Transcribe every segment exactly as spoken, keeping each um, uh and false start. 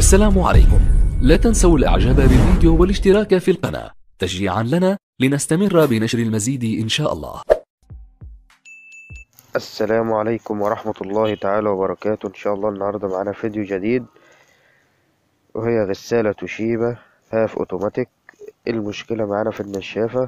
السلام عليكم. لا تنسوا الاعجاب بالفيديو والاشتراك في القناة تشجيعا لنا لنستمر بنشر المزيد ان شاء الله. السلام عليكم ورحمة الله تعالى وبركاته. ان شاء الله النهاردة معانا فيديو جديد، وهي غسالة توشيبا هاف اوتوماتيك. المشكلة معانا في النشافة.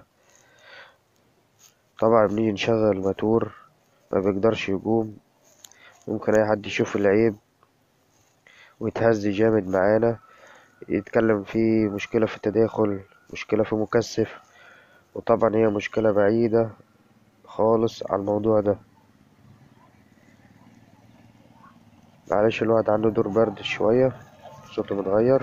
طبعا بنيجي نشغل الماتور ما بيقدرش يقوم، ممكن اي حد يشوف العيب ويتهز جامد معانا، يتكلم فيه مشكلة في التداخل، مشكلة في مكثف، وطبعا هي مشكلة بعيدة خالص عن الموضوع ده. معلش الواحد عنده دور برد شوية، صوته متغير.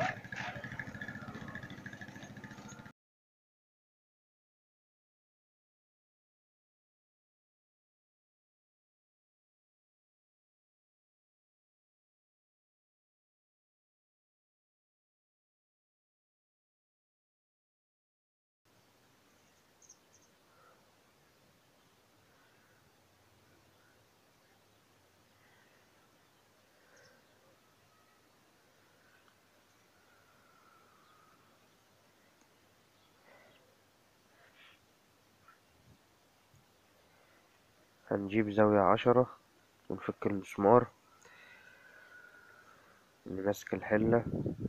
هنجيب زاوية عشرة ونفك المسمار اللي ماسك الحلة.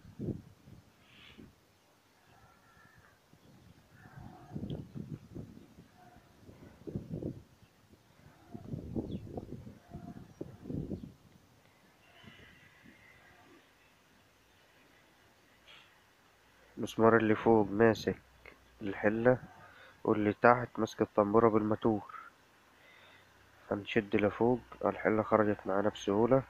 المسمار اللي فوق ماسك الحلة، واللي تحت ماسك الطنبورة بالماتور. هنشد لفوق، الحلة خرجت معانا بسهولة.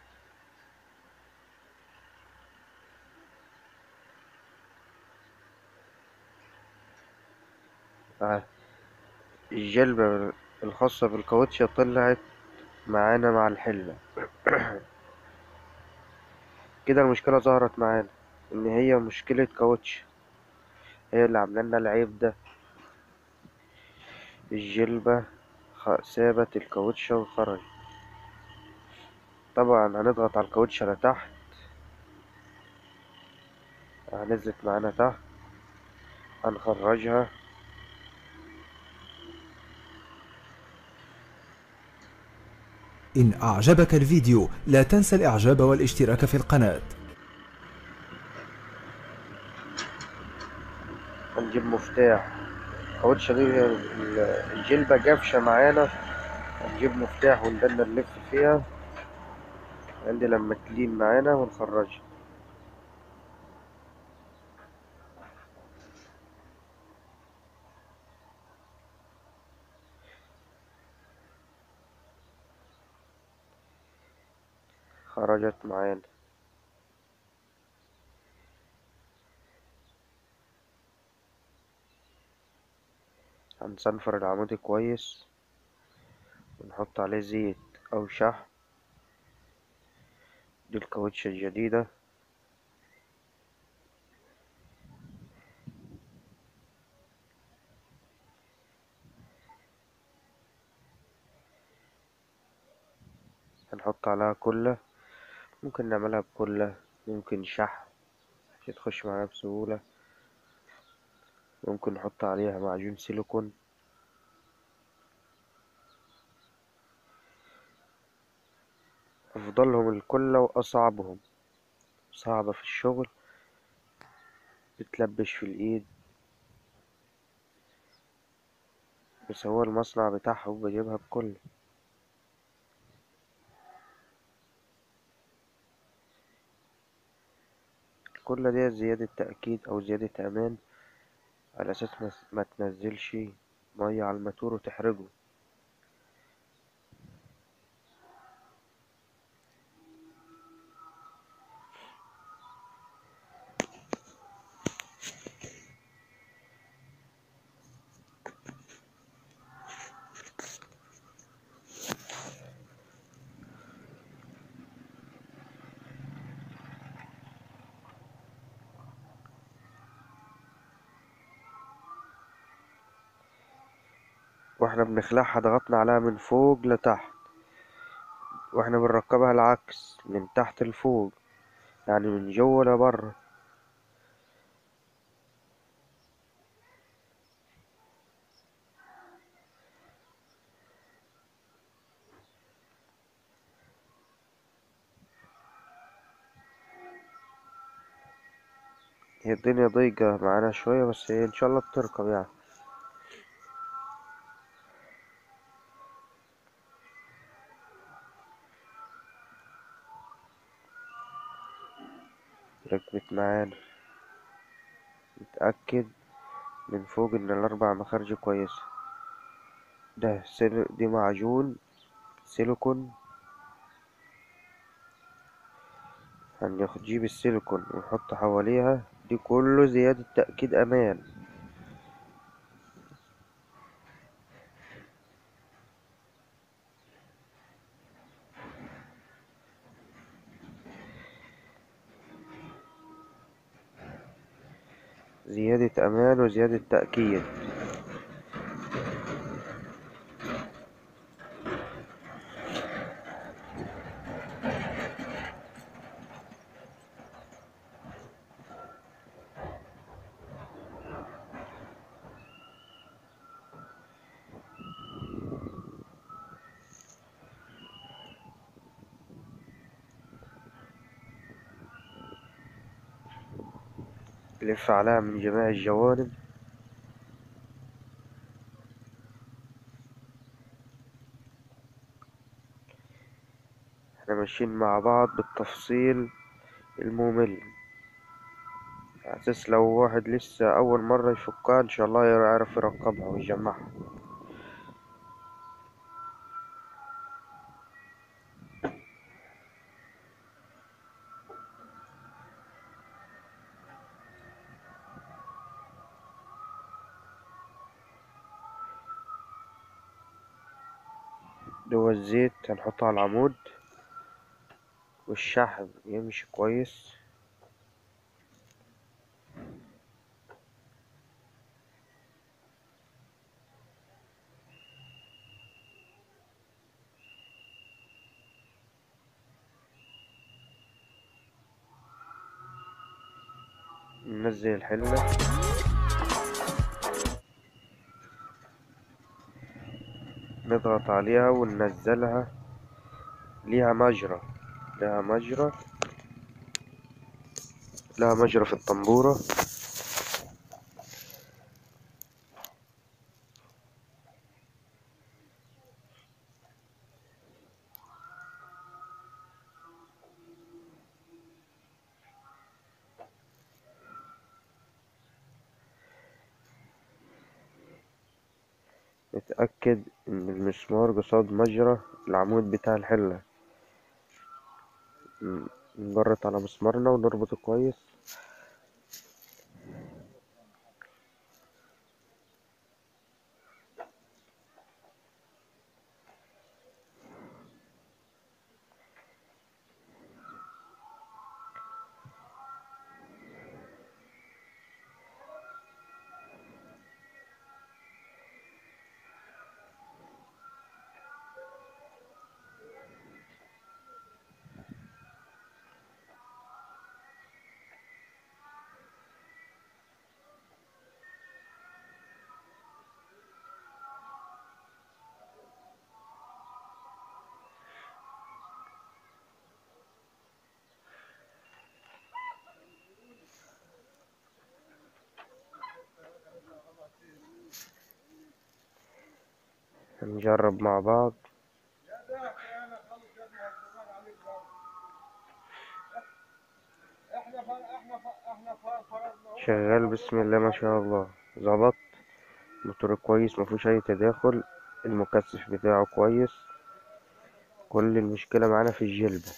آه، الجلبة الخاصة بالكاوتشة طلعت معانا مع الحلة. كده المشكلة ظهرت معانا إن هي مشكلة كاوتش، هي اللي عاملة العيب ده. الجلبة خ- سابت الكاوتشة وخرج. طبعا هنضغط على الكاوتشة لتحت، هنزلت معانا تحت، هنخرجها. إن أعجبك الفيديو لا تنسى الإعجاب والاشتراك في القناة. هنجيب مفتاح الكاوتشة دي، ال- الجلبة جافشة معانا. هنجيب مفتاح وندنا نلف فيها عند لما تلين معانا ونخرجها. خرجت معانا. هنصنفر العمود كويس ونحط عليه زيت أو شحم. دي الكاوتشة الجديدة. هنحط عليها كلة، ممكن نعملها بكلة، ممكن شحم عشان تخش معانا بسهولة، ممكن نحط عليها معجون سيليكون. أفضلهم الكلة وأصعبهم. صعبة في الشغل، بتلبش في الإيد، بس هو المصنع بتاعها وبجيبها بكل. الكلة دي زيادة تأكيد أو زيادة أمان، على أساس ما ما تنزلش مية على الماتور وتحرجه. واحنا بنخلعها ضغطنا عليها من فوق لتحت، واحنا بنركبها العكس من تحت لفوق. يعني من جوه لبره. هي الدنيا ضيقة معانا شوية، بس هي ان شاء الله بتركب يعني. ركبت معانا. نتأكد من فوق ان الاربع مخارج كويسة. ده سل... دي معجون سيليكون. هنجيب السيليكون ونحط حواليها، دي كله زيادة تأكيد أمان. زيادة أمان وزيادة تأكيد. لف عليها من جميع الجوانب. احنا ماشيين مع بعض بالتفصيل الممل، على أساس لو واحد لسه أول مرة يفكها إن شاء الله يعرف يركبها ويجمعها. ده الزيت هنحطه على العمود، والشحم يمشي كويس. ننزل الحلة. نضغط عليها وننزلها. ليها مجرى لها مجرى لها مجرى في الطنبورة. نتأكد إن المسمار قصاد مجرى العمود بتاع الحلة. نجرط على مسمارنا ونربطه كويس. هنجرب مع بعض. شغال بسم الله ما شاء الله. ظبط. موتور كويس مفيهوش اي تداخل. المكثف بتاعه كويس. كل المشكلة معانا في الجلبة.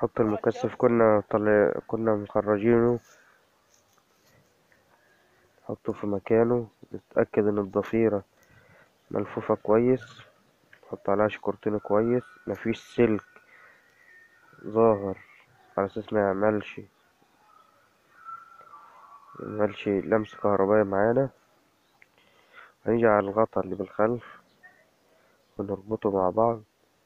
نحط المكثف كنا طلع كنا مخرجينه، نحطه في مكانه، نتأكد ان الضفيرة ملفوفة كويس، نحط عليها شكرتين كويس، مفيش سلك ظاهر على اساس ما يعملش ميعملش لمس كهربائي معانا. هنيجي على الغطا اللي بالخلف ونربطه مع بعض.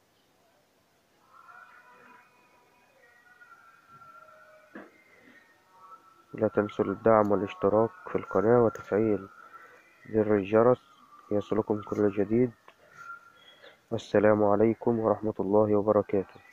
لا تنسوا الدعم والاشتراك في القناة وتفعيل زر الجرس ليصلكم كل جديد. والسلام عليكم ورحمة الله وبركاته.